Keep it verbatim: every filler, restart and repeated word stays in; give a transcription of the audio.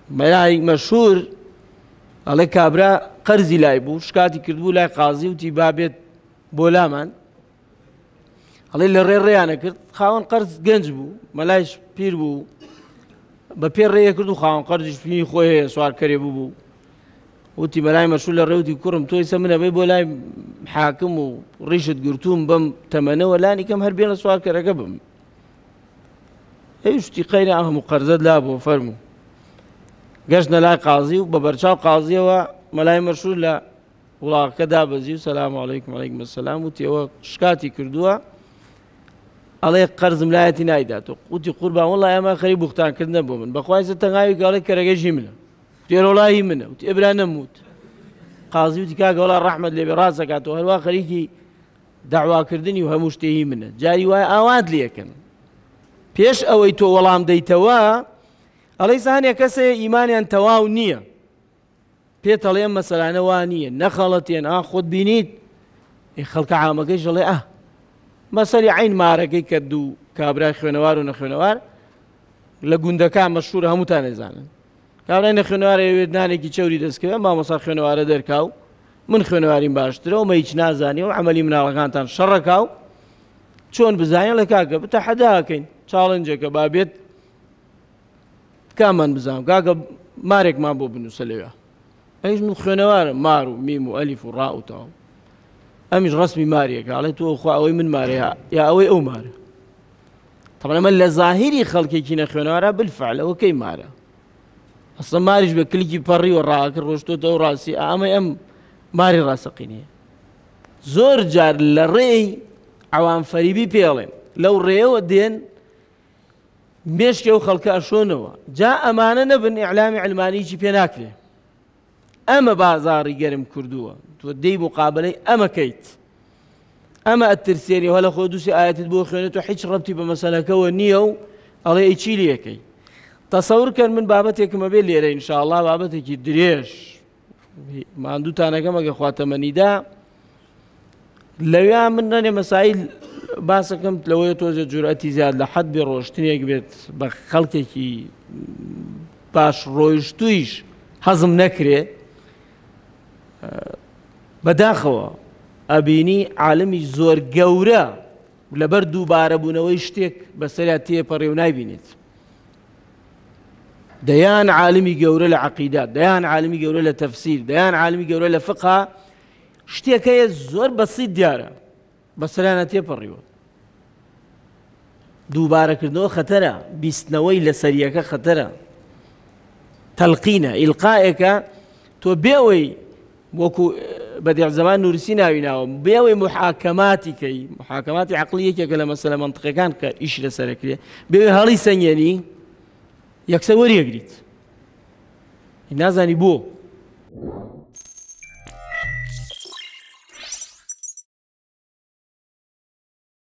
مەلایەک مەشهوور ئەڵێ کابرا قەرزی لای بوو، شکاتی کردبوو لای قازی وتی بابێت بۆ لامان، ئەڵێ لە ڕێ ڕێیانە کرد، خاوەن قەرز گەنج بوو، مەلایش پیر بوو، بە پێ ڕێیە کرد و خاوەن قەرزیش پێی خۆی هەیە سوارکەرێ بوو بوو، وتی مەلای مەشهوور لە ڕێ وتی کوڕم تۆی سە من ئەبەی بۆ لای حاکم و ڕیشت گرتووم بەم تەمەنەوە لانی کەم هەر بێنە سوارکەرەکە بم. ئەی شتی قەیرە هەموو قەرزەت لا بۆ فەرموو. گەشتە لای قازی و بە بەرچاو قازیەوە مەلای مەشهوور لە وڵاقەکە دابەزی و سەلام عەلەیکم وعەلەیکم السەلام وتی ئەوە شکاتی کردووە، ئەڵێ قەرزم لایەتی نایداتەوە. وتی قوربان وەڵڵی ئەمە خەریک بوختانکردنە بۆ من، بەخوای سە تەنگاوی کاڵێ کەرەگەژی منە، تێرۆڵایی منە، وتی ئێبرا نەموت. قازی وتی کاکە وەڵا ڕەحمەت لێبێ ڕاست دەکاتەوە، هەروە خەریکی داعواکردنی و هەموو شتێ هی منە، جاری وایە ئاوات لێکن. پێش ئەوەی تۆ وەڵام دەیتەوە ئەڵێ هەنێک کەسێ ئیمانیان تەواو نییە، پێت ئەڵێ ئەم مەسەلانە وا نییە، نەخەڵەتێن ئا خۆت بینیت خەڵکە عامەکەیش ئەڵێ ئا مەسەلی عین مارەکەی کرد و کابرای خوێنەوار و نەخوێنەوار لە گوندەکان مەشهوورە هەمووتان دەزانن. کابرای نەخوێنەوارە ئەوێت نانێکی چەوری دەستکەوێ مامۆستا خوێنەوارە دەرکاو من خوێنەواریم باشترە و مە هیچ نازانێ و عەمەلی مناڵەکانتان شەڕەکاو چۆن بزانین لە کاکە بتەحەداکەین چاڵنجێکە با بێت کامان بزانم کاکە مارێکمان بۆ بنووسە لەوێ. ئەیش من خوێنەوارم مار و میم و ئەلیف و ڕا و تاو، ئەمیش ڕەسمی ماریەکە ئەڵێ تۆ خوا ئەوەی من مارەیە یا ئەوەی ئەو مارە. طبعا ئەمە لە زاهیری خەڵکێکی نەخوێنەوارە بالفعل ئەوە کەی مارە، ئەسڵا ماریش بە کلیکی پەڕی و ڕاکرد ڕۆشتۆتەوە ڕاستی ئەمە ئەم ماری ڕاستەقینەیە. زۆر جار لە ڕێی ئەوان فەریبی پێڵێن لەو ڕێەوە دێن مێشکێ و خەڵکە ئەشۆنەوە، جا ئەمانە نەبن ئیعلامی علمانیی پێ ناکرێ. ئەمە بازاڕی گەرم کردووە، تۆ دەی مقابلەی ئەمەکەیت، ئەمە ئەترسێنی هەڵە خۆ دووسی ئاەتت بۆ خوێنێت و هیچ ڕەبتی بە مەسەلەکەەوە نییە و ئەڵێ ئەی چی لێەکەی. تەسەور من بابەتێکمە بێ لێرە ئینشاءڵڵا بابەتێکی درێژ ماندووتانەکەم ئەگە خواتەمەنیدا لەوێ من نەنێ مەسایل باسەکەم لەوەیە تۆزە جورئەتی زیاد لە حەد بێ ڕۆشتنێک بێت بە خەڵکێکی باش ڕۆیشتوویش حەزم نەکرێ. بەداخەوە ئەبینی عالمی زۆر گەورە لەبەر دووبارە بوونەوەی شتێک بەسەریا تێپەڕێ و نایبینێت. دەیان عالمی گەورە لە عەقیدات، دەیان عالمی گەورە لە تەفسیر، دەیان عالمی گەورە لە فقه، شتێک هەیە زۆر بەسیط دیارە بەسەریانە تێپەڕیوە. دووبارەکردنەوە خەتەرە، بیستنەوەی لە سەریەکە خەتەرە، تەلقینە ئیلقائێکە تۆ بێەوەی وەکو بەدیع زەمان نوورسی ناویناوە بێەوەی محاکەماتی کەی محاکەماتی عەقلیەکێکە لە مەسەلە مەنتیقیەکان کە ئیش لەسەرەکرێ بێوێ هەڵی سەنگێنی یەکسەر وەریەگریت نازانی بۆ